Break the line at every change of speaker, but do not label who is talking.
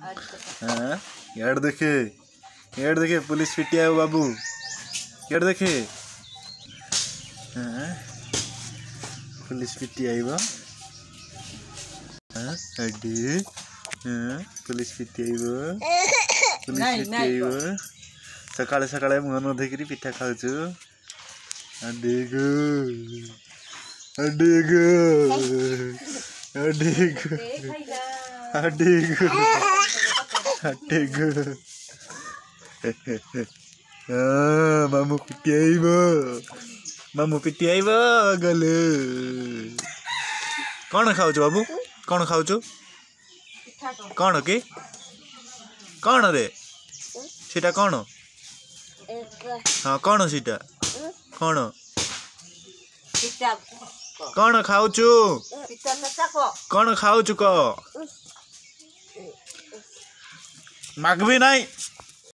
हाँ यार देखे पुलिस पिटिया बाबू यार देखे हाँ पुलिस पिटिया हाँ अड्डी हाँ पुलिस पिटिया सकाळे सकाळे मुह न धोकरी पिठा खाऊचु मामू पिटियाइब गले कौन खाऊचु बाबू कौन खाऊचु कौन कि कौन रे सीटा कौन हाँ कौन सीटा कौन कौन खाऊचु कौन खाऊचु क मागबी नहीं।